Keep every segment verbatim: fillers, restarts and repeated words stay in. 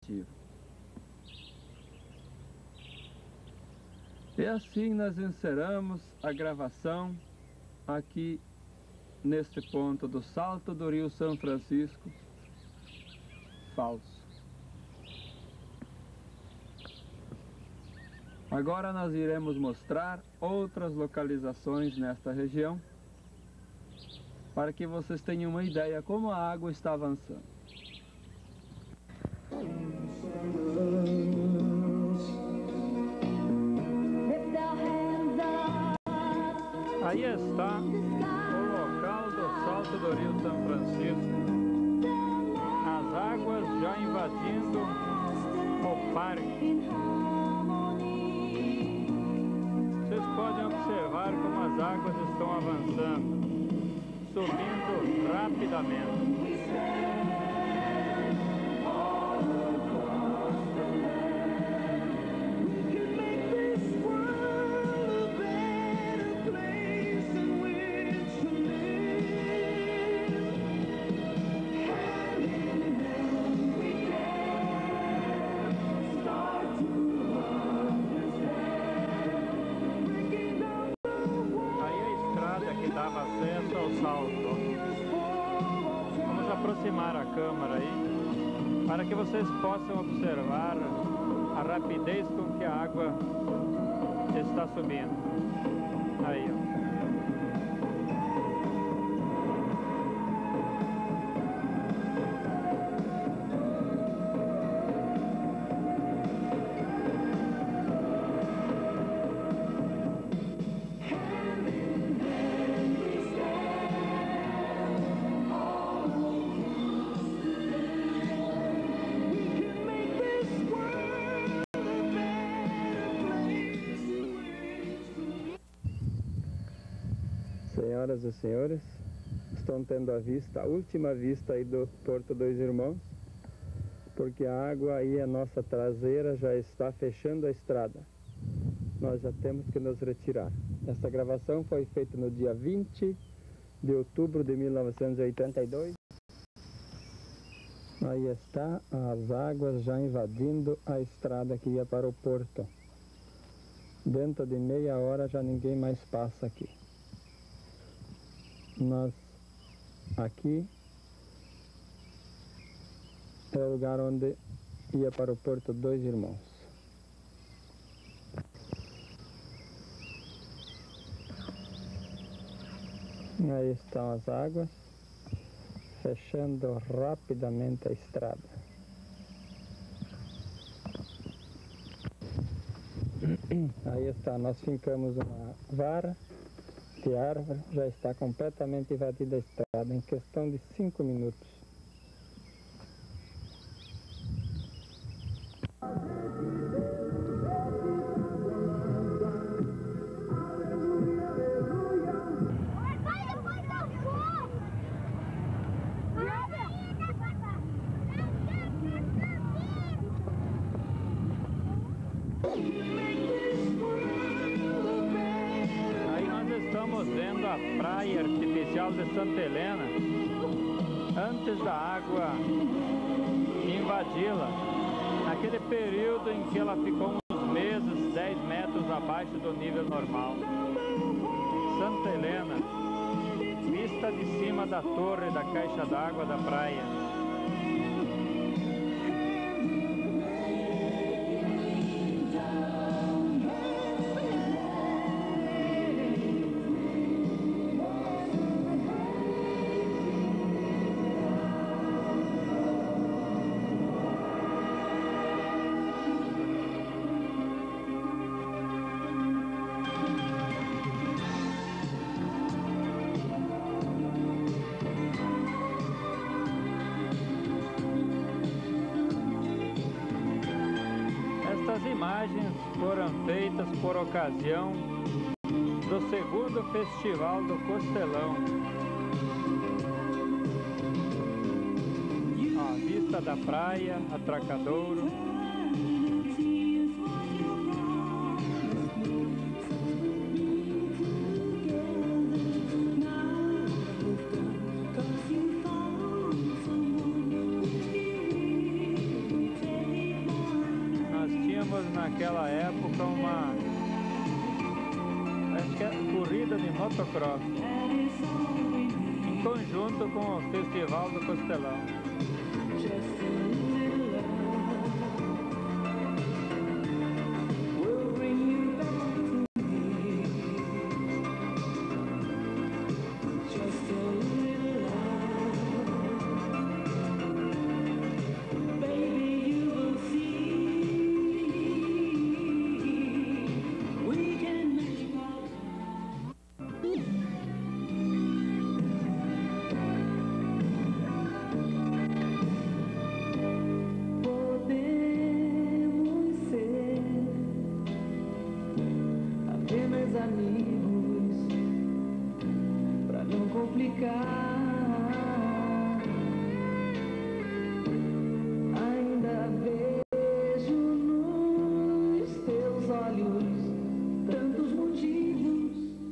objetivo. E assim nós encerramos a gravação aqui neste ponto do Salto do Rio São Francisco Falso. Agora nós iremos mostrar outras localizações nesta região, para que vocês tenham uma ideia como a água está avançando. Aí está o local do Salto do Rio São Francisco. As águas já invadindo o parque. Vocês podem observar como as águas estão avançando, subindo rapidamente. Dava acesso ao salto. Vamos aproximar a câmera aí, para que vocês possam observar a rapidez com que a água está subindo. Aí, ó. Senhoras e senhores, estão tendo a vista, a última vista aí do Porto Dois Irmãos, porque a água aí, a nossa traseira, já está fechando a estrada. Nós já temos que nos retirar. Esta gravação foi feita no dia vinte de outubro de mil novecentos e oitenta e dois. Aí está as águas já invadindo a estrada que ia para o porto. Dentro de meia hora já ninguém mais passa aqui. Nós, aqui, é o lugar onde ia para o Porto Dois Irmãos. Aí estão as águas, fechando rapidamente a estrada. Aí está, nós fincamos uma vara de árvore, já está completamente invadida a estrada em questão de cinco minutos. Estamos vendo a praia artificial de Santa Helena antes da água invadi-la, naquele período em que ela ficou uns meses, dez metros abaixo do nível normal. Santa Helena, vista de cima da torre da caixa d'água da praia. Estas imagens foram feitas por ocasião do segundo Festival do Costelão. A vista da praia, Atracadouro. fizemos naquela época uma, acho que é corrida de motocross, em conjunto com o Festival do Costelão. Amigos, pra não complicar, ainda vejo nos teus olhos tantos motivos.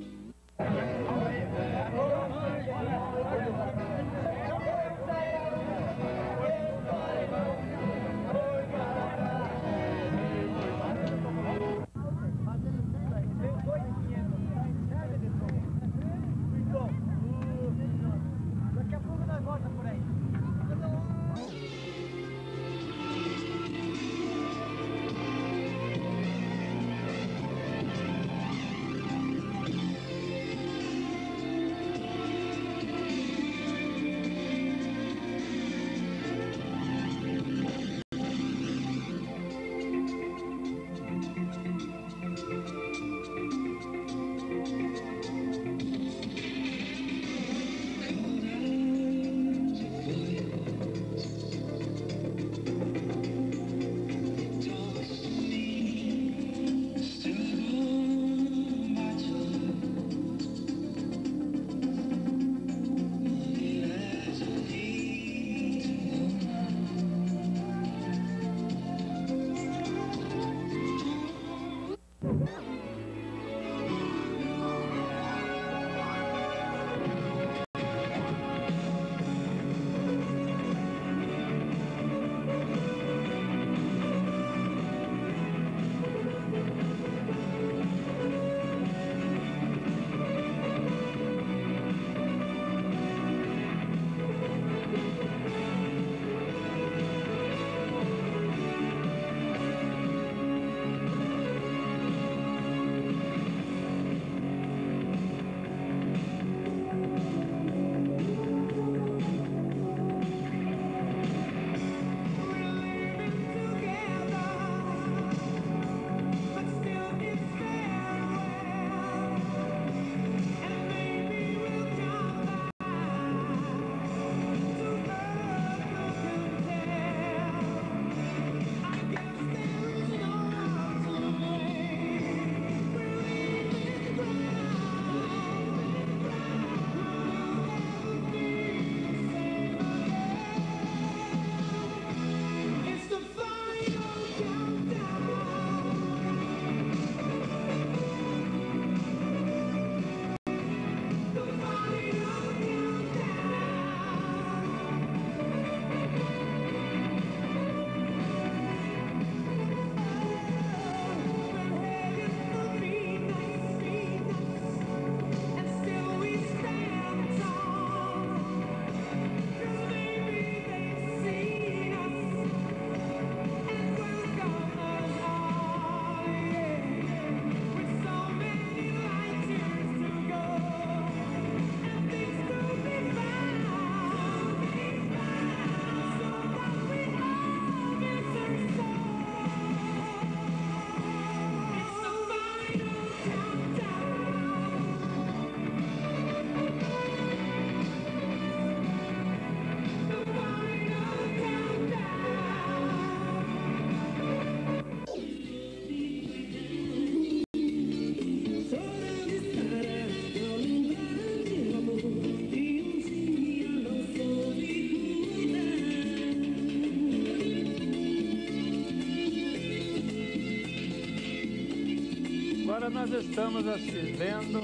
Agora nós estamos vendo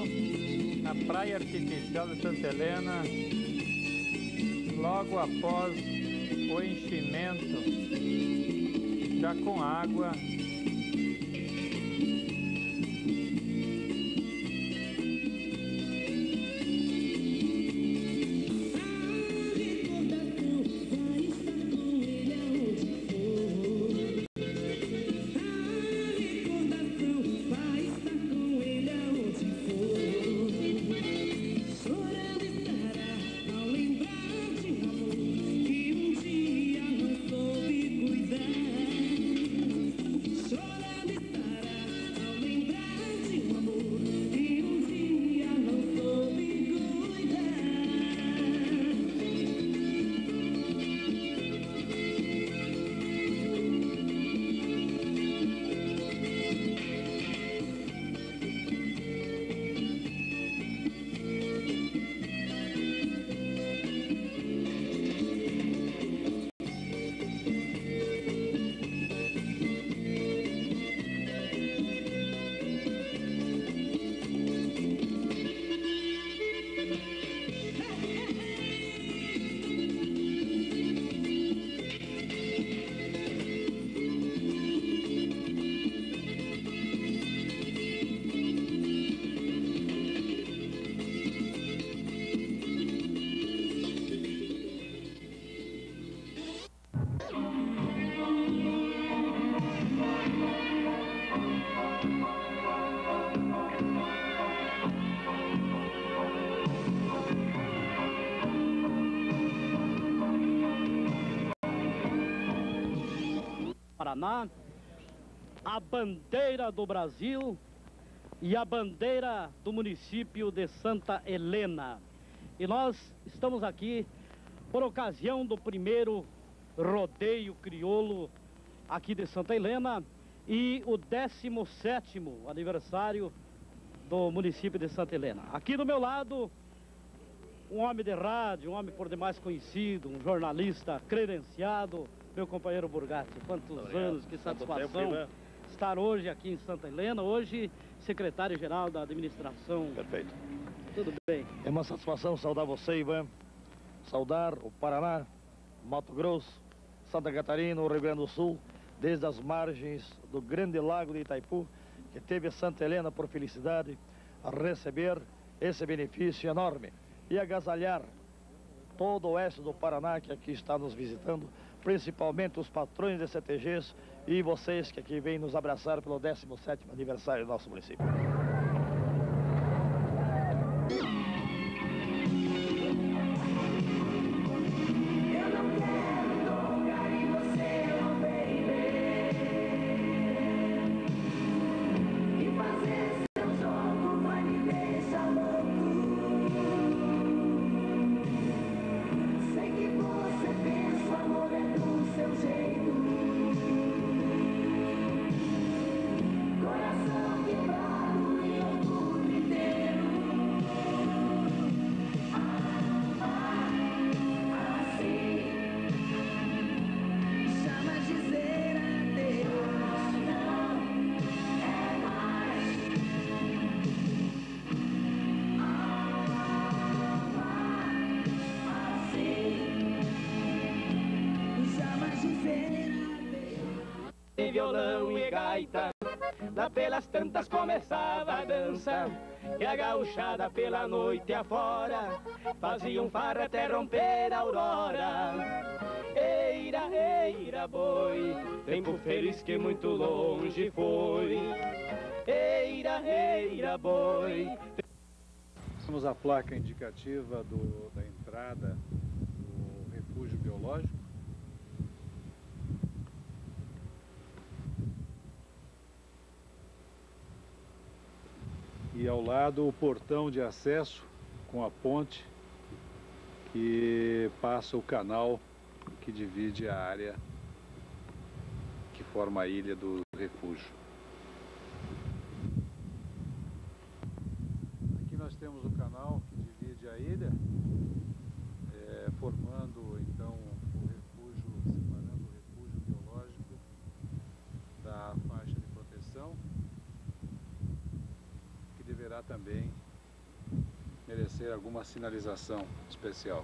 a Praia Artificial de Santa Helena, logo após o enchimento, já com água Paraná, a bandeira do Brasil e a bandeira do município de Santa Helena. E nós estamos aqui por ocasião do primeiro rodeio crioulo aqui de Santa Helena e o décimo sétimo aniversário do município de Santa Helena. Aqui do meu lado, um homem de rádio, um homem por demais conhecido, um jornalista credenciado, meu companheiro Burgatti. Quantos anos, que satisfação estar hoje aqui em Santa Helena, hoje secretário-geral da administração. Perfeito. Tudo bem. É uma satisfação saudar você, Ivan, saudar o Paraná, Mato Grosso, Santa Catarina, o Rio Grande do Sul, desde as margens do grande lago de Itaipu, que teve Santa Helena por felicidade a receber esse benefício enorme e agasalhar todo o oeste do Paraná que aqui está nos visitando, principalmente os patrões de C T Gs e vocês que aqui vêm nos abraçar pelo décimo sétimo aniversário do nosso município. Violão e gaita, lá pelas tantas começava a dança, e a gauchada pela noite afora faziam farra até romper a aurora. Eira, eira, boi, tempo feliz que muito longe foi. Eira, eira, boi. Temos a placa indicativa do, da entrada do refúgio biológico. E ao lado o portão de acesso com a ponte que passa o canal que divide a área que forma a ilha do refúgio. Aqui nós temos o canal que divide a ilha, é, formando então o refúgio, separando o refúgio biológico da faixa de proteção, deverá também merecer alguma sinalização especial.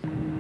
Deus.